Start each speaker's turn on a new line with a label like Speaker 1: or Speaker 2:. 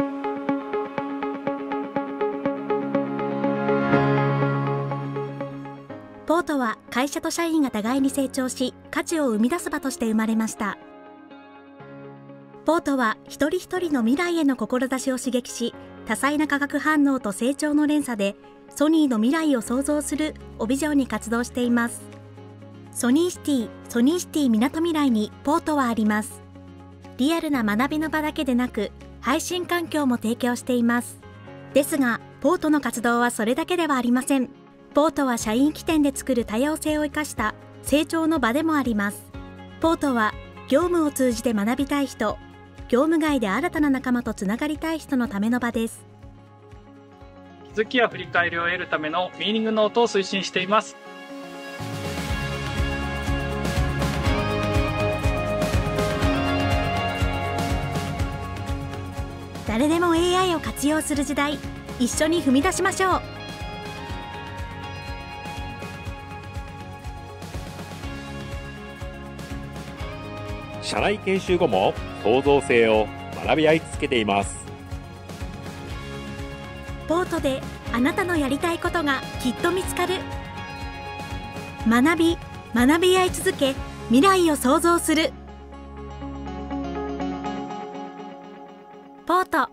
Speaker 1: ポートは会社と社員が互いに成長し、価値を生み出す場として生まれました。ポートは一人一人の未来への志を刺激し、多彩な化学反応と成長の連鎖でソニーの未来を創造するをビジョンに活動しています。ソニーシティみなとみらいにポートはあります。リアルな学びの場だけでなく、配信環境も提供しています。ですが、ポートの活動はそれだけではありません。ポートは社員起点で作る多様性を生かした成長の場でもあります。ポートは業務を通じて学びたい人、業務外で新たな仲間とつながりたい人のための場です。
Speaker 2: 気づきや振り返りを得るためのミーニングノートを推進しています。
Speaker 1: 誰でも AI を活用する時代、一緒に踏み出しましょう。
Speaker 3: 社内研修後も創造性を学び合い続けています。
Speaker 1: ポートであなたのやりたいことがきっと見つかる。学び合い続け、未来を創造する。ポート。